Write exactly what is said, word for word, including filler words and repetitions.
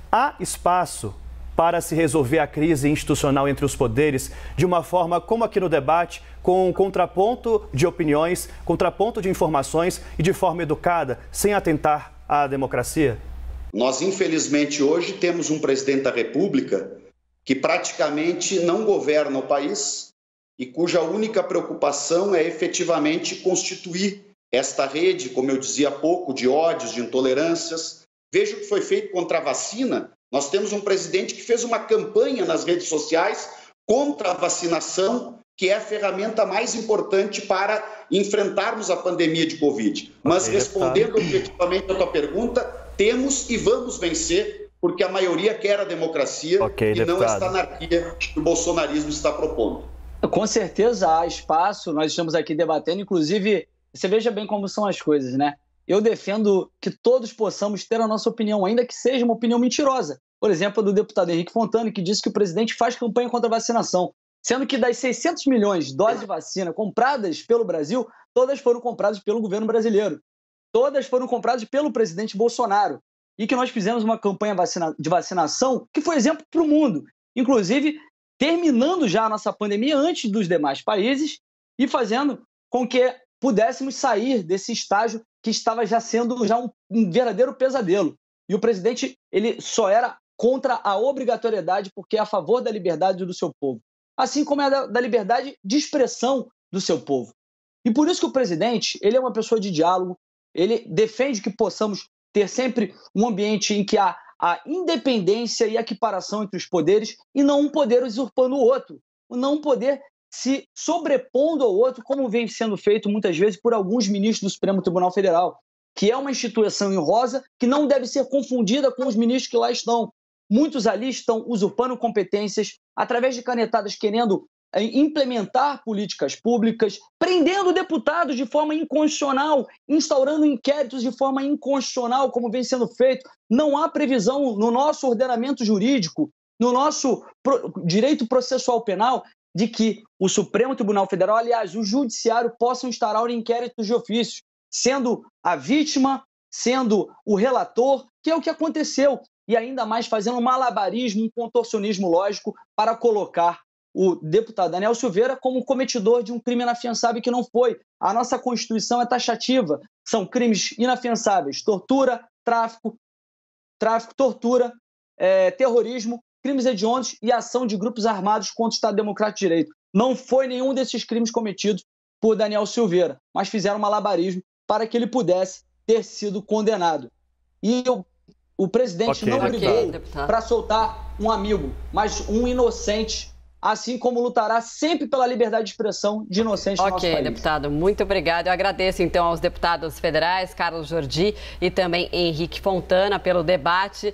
há espaço para se resolver a crise institucional entre os poderes de uma forma como aqui no debate, com um contraponto de opiniões, contraponto de informações e de forma educada, sem atentar à democracia? Nós, infelizmente, hoje temos um presidente da República que praticamente não governa o país e cuja única preocupação é efetivamente constituir esta rede, como eu dizia há pouco, de ódios, de intolerâncias. Veja o que foi feito contra a vacina. Nós temos um presidente que fez uma campanha nas redes sociais contra a vacinação, que é a ferramenta mais importante para enfrentarmos a pandemia de Covid. Mas, okay, respondendo objetivamente a tua pergunta, temos e vamos vencer, porque a maioria quer a democracia, okay, e deputado, não esta anarquia que o bolsonarismo está propondo. Com certeza há espaço, nós estamos aqui debatendo, inclusive, você veja bem como são as coisas, né? Eu defendo que todos possamos ter a nossa opinião, ainda que seja uma opinião mentirosa. Por exemplo, do deputado Henrique Fontana, que disse que o presidente faz campanha contra a vacinação, sendo que das seiscentos milhões de doses de vacina compradas pelo Brasil, todas foram compradas pelo governo brasileiro. Todas foram compradas pelo presidente Bolsonaro. E que nós fizemos uma campanha vacina- de vacinação que foi exemplo para o mundo. Inclusive, terminando já a nossa pandemia antes dos demais países e fazendo com que pudéssemos sair desse estágio que estava já sendo já um, um verdadeiro pesadelo. E o presidente ele só era contra a obrigatoriedade porque é a favor da liberdade do seu povo, assim como é da, da liberdade de expressão do seu povo. E por isso que o presidente ele é uma pessoa de diálogo, ele defende que possamos ter sempre um ambiente em que há a independência e a equiparação entre os poderes e não um poder usurpando o outro, não um poder se sobrepondo ao outro, como vem sendo feito muitas vezes por alguns ministros do Supremo Tribunal Federal, que é uma instituição honrosa que não deve ser confundida com os ministros que lá estão. Muitos ali estão usurpando competências através de canetadas querendo implementar políticas públicas, prendendo deputados de forma inconstitucional, instaurando inquéritos de forma inconstitucional, como vem sendo feito. Não há previsão no nosso ordenamento jurídico, no nosso pro- direito processual penal, de que o Supremo Tribunal Federal, aliás, o Judiciário, possam instaurar inquéritos de ofício, sendo a vítima, sendo o relator, que é o que aconteceu, e ainda mais fazendo um malabarismo, um contorcionismo lógico para colocar o deputado Daniel Silveira como cometidor de um crime inafiançável que não foi. A nossa Constituição é taxativa, são crimes inafiançáveis, tortura, tráfico, tráfico, tortura, é, terrorismo, crimes hediondos e ação de grupos armados contra o Estado Democrático de Direito. Não foi nenhum desses crimes cometidos por Daniel Silveira, mas fizeram malabarismo para que ele pudesse ter sido condenado. E o, o presidente okay, não brigou okay, para soltar um amigo, mas um inocente, assim como lutará sempre pela liberdade de expressão de inocentes okay, no nosso país. Ok, deputado, muito obrigado. Eu agradeço, então, aos deputados federais, Carlos Jordi e também Henrique Fontana, pelo debate.